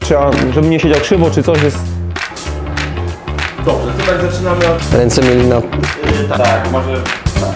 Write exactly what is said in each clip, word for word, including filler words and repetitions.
Trzeba, żeby nie siedział krzywo czy coś jest... Dobrze, to tak zaczynamy od... Ręce mieli na... Yy, tak, tak, może... Tak.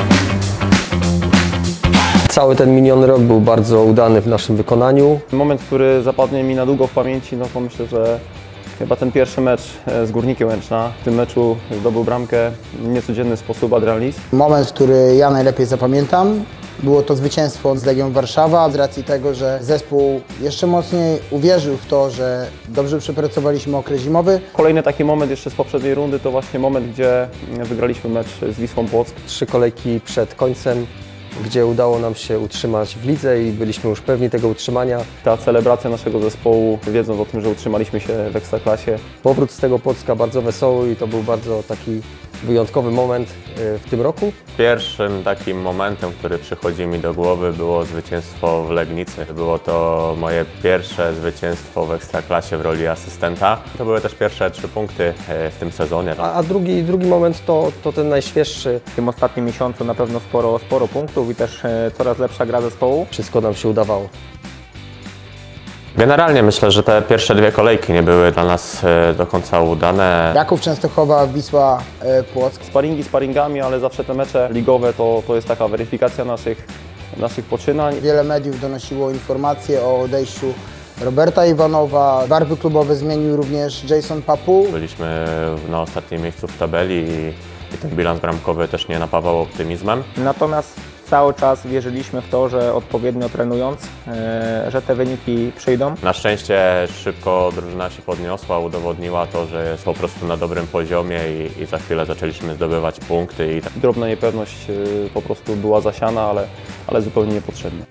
Cały ten miniony rok był bardzo udany w naszym wykonaniu. Moment, który zapadnie mi na długo w pamięci, no to myślę, że chyba ten pierwszy mecz z Górnikiem Łęczna. W tym meczu zdobył bramkę w niecodzienny sposób Adrian Lis. Moment, który ja najlepiej zapamiętam, było to zwycięstwo z Legią Warszawa, z racji tego, że zespół jeszcze mocniej uwierzył w to, że dobrze przepracowaliśmy okres zimowy. Kolejny taki moment jeszcze z poprzedniej rundy to właśnie moment, gdzie wygraliśmy mecz z Wisłą Płock. Trzy kolejki przed końcem, gdzie udało nam się utrzymać w lidze i byliśmy już pewni tego utrzymania. Ta celebracja naszego zespołu, wiedząc o tym, że utrzymaliśmy się w Ekstraklasie. Powrót z tego Płocka bardzo wesoły i to był bardzo taki wyjątkowy moment w tym roku. Pierwszym takim momentem, który przychodzi mi do głowy, było zwycięstwo w Legnicy. Było to moje pierwsze zwycięstwo w Ekstraklasie w roli asystenta. To były też pierwsze trzy punkty w tym sezonie. A, a drugi, drugi moment to, to ten najświeższy. W tym ostatnim miesiącu na pewno sporo, sporo punktów i też coraz lepsza gra zespołu. Wszystko nam się udawało. Generalnie myślę, że te pierwsze dwie kolejki nie były dla nas do końca udane. Raków Częstochowa, Wisła Płock. Sparingi sparingami, ale zawsze te mecze ligowe to, to jest taka weryfikacja naszych, naszych poczynań. Wiele mediów donosiło informacje o odejściu Roberta Iwanowa. Barwy klubowe zmienił również Jason Papu. Byliśmy na ostatnim miejscu w tabeli i, i ten bilans bramkowy też nie napawał optymizmem. Natomiast cały czas wierzyliśmy w to, że odpowiednio trenując, że te wyniki przyjdą. Na szczęście szybko drużyna się podniosła, udowodniła to, że jest po prostu na dobrym poziomie i, i za chwilę zaczęliśmy zdobywać punkty. I... Drobna niepewność po prostu była zasiana, ale, ale zupełnie niepotrzebna.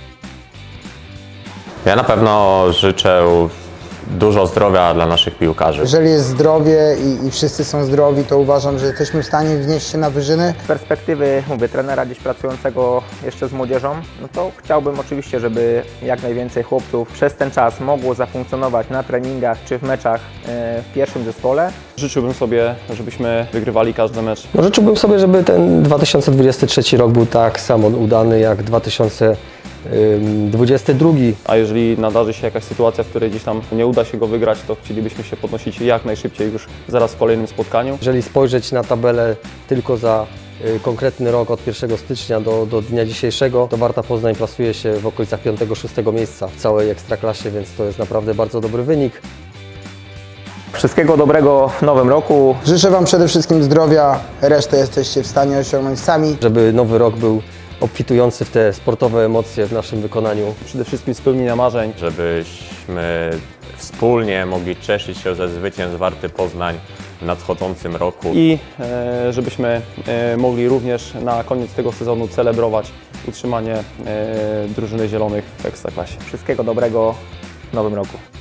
Ja na pewno życzę dużo zdrowia dla naszych piłkarzy. Jeżeli jest zdrowie i, i wszyscy są zdrowi, to uważam, że jesteśmy w stanie wznieść się na wyżyny. Z perspektywy, mówię, trenera gdzieś pracującego jeszcze z młodzieżą, no to chciałbym oczywiście, żeby jak najwięcej chłopców przez ten czas mogło zafunkcjonować na treningach czy w meczach w pierwszym zespole. Życzyłbym sobie, żebyśmy wygrywali każdy mecz. No, życzyłbym sobie, żeby ten dwa tysiące dwudziesty trzeci rok był tak samo udany jak dwa tysiące dwudziesty drugi. A jeżeli nadarzy się jakaś sytuacja, w której gdzieś tam nie uda się go wygrać, to chcielibyśmy się podnosić jak najszybciej już zaraz w kolejnym spotkaniu. Jeżeli spojrzeć na tabelę tylko za konkretny rok od pierwszego stycznia do, do dnia dzisiejszego, to Warta Poznań plasuje się w okolicach piątego szóstego miejsca w całej Ekstraklasie, więc to jest naprawdę bardzo dobry wynik. Wszystkiego dobrego w nowym roku. Życzę Wam przede wszystkim zdrowia, resztę jesteście w stanie osiągnąć sami. Żeby nowy rok był obfitujący w te sportowe emocje w naszym wykonaniu. Przede wszystkim spełnienia marzeń. Żebyśmy wspólnie mogli cieszyć się ze zwycięstw Warty Poznań w nadchodzącym roku. I e, żebyśmy e, mogli również na koniec tego sezonu celebrować utrzymanie e, drużyny zielonych w Ekstraklasie. Wszystkiego dobrego w nowym roku.